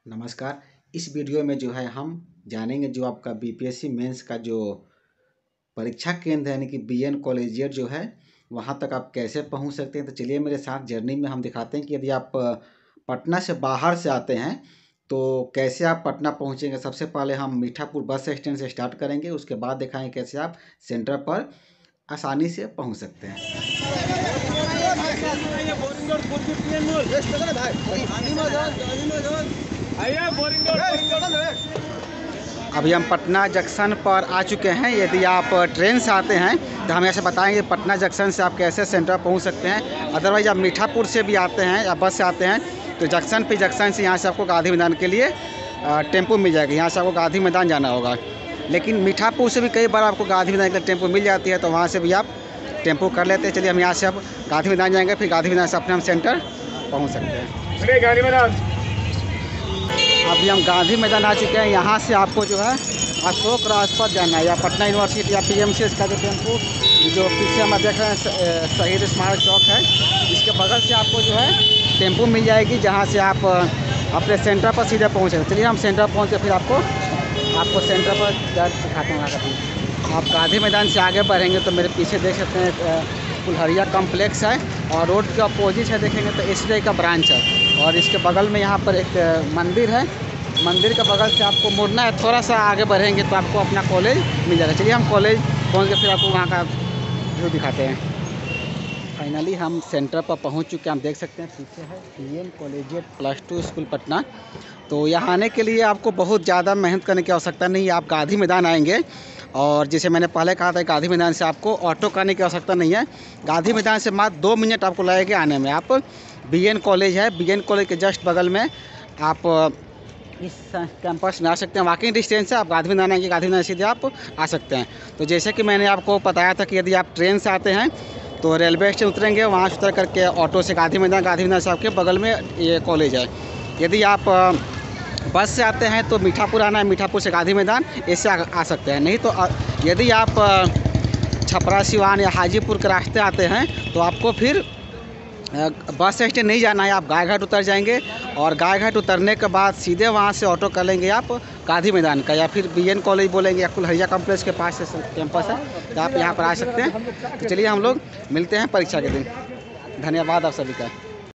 नमस्कार। इस वीडियो में जो है हम जानेंगे जो आपका बीपीएससी मेंस का जो परीक्षा केंद्र है यानी कि बीएन कॉलेजिएट जो है वहाँ तक आप कैसे पहुँच सकते हैं। तो चलिए मेरे साथ जर्नी में हम दिखाते हैं कि यदि आप पटना से बाहर से आते हैं तो कैसे आप पटना पहुँचेंगे। सबसे पहले हम मीठापुर बस स्टैंड से स्टार्ट करेंगे, उसके बाद दिखाएंगे कैसे आप सेंटर पर आसानी से पहुँच सकते हैं। अभी हम पटना जंक्शन पर आ चुके हैं। यदि आप ट्रेन से आते हैं तो हम ऐसे बताएंगे पटना जंक्शन से आप कैसे सेंटर पहुंच सकते हैं। अदरवाइज आप मीठापुर से भी आते हैं या बस से आते हैं तो जंक्शन से यहाँ से आपको गांधी मैदान के लिए टेम्पो मिल जाएगा। यहाँ से आपको गांधी मैदान जाना होगा, लेकिन मीठापुर से भी कई बार आपको गांधी मैदान के लिए टेम्पो मिल जाती है, तो वहाँ से भी आप टेम्पो कर लेते हैं। चलिए हम यहाँ से अब गांधी मैदान जाएंगे, फिर गांधी मैदान से अपने हम सेंटर पहुँच सकते हैं। गांधी मैदान अभी हम गांधी मैदान आ चुके हैं। यहाँ से आपको जो है अशोक राजपथ जाना है या पटना यूनिवर्सिटी या पीएमसीएच का जो टेम्पो जो पीछे हम देख रहे हैं शहीद स्मारक चौक है, इसके बगल से आपको जो है टेम्पो मिल जाएगी, जहाँ से आप अपने सेंटर पर सीधे पहुँचेंगे। चलिए हम सेंटर पहुँच के फिर आपको सेंटर पर दिखाते हैं। आप गांधी मैदान से आगे बढ़ेंगे तो मेरे पीछे देख सकते हैं कुल्हड़िया कॉम्प्लेक्स है और रोड के अपोजिट है देखेंगे तो एसबीआई का ब्रांच है, और इसके बगल में यहाँ पर एक मंदिर है। मंदिर के बगल से आपको मुड़ना है, थोड़ा सा आगे बढ़ेंगे तो आपको अपना कॉलेज मिल जाएगा। चलिए हम कॉलेज पहुँच के फिर आपको वहाँ का व्यू दिखाते हैं। फाइनली हम सेंटर पर पहुँच चुके हैं। हम देख सकते हैं पीछे है बीएन कॉलेजिएट +2 स्कूल पटना। तो यहाँ आने के लिए आपको बहुत ज़्यादा मेहनत करने की आवश्यकता नहीं है। आप गांधी मैदान आएंगे और जैसे मैंने पहले कहा था गांधी मैदान से आपको ऑटो करने की आवश्यकता नहीं है। गांधी मैदान से मात्र 2 मिनट आपको लगेगा आने में। आप बीएन कॉलेज है, बीएन कॉलेज के जस्ट बगल में आप इस कैंपस में आ सकते हैं। वॉकिंग डिस्टेंस है, आप गांधी मैदान आएंगे, गांधी मैदान सीधे आप आ सकते हैं। तो जैसे कि मैंने आपको बताया था कि यदि आप ट्रेन से आते हैं तो रेलवे स्टेशन उतरेंगे, वहाँ से उतर करके ऑटो से गांधी मैदान से आपके बगल में ये कॉलेज है। यदि आप बस से आते हैं तो मीठापुर आना है, मीठापुर से गांधी मैदान ऐसे आ सकते हैं। नहीं तो यदि आप छपरा सिवान या हाजीपुर के रास्ते आते हैं तो आपको फिर बस स्टैंड नहीं जाना है, आप गायघाट उतर जाएंगे और गायघाट उतरने के बाद सीधे वहाँ से ऑटो कर लेंगे आप गांधी मैदान का, या फिर बीएन कॉलेज बोलेंगे या कुल्हड़िया कॉम्प्लेक्स के पास से कैंपस है, तो आप यहाँ पर आ सकते हैं। तो चलिए हम लोग मिलते हैं परीक्षा के दिन। धन्यवाद आप सभी का।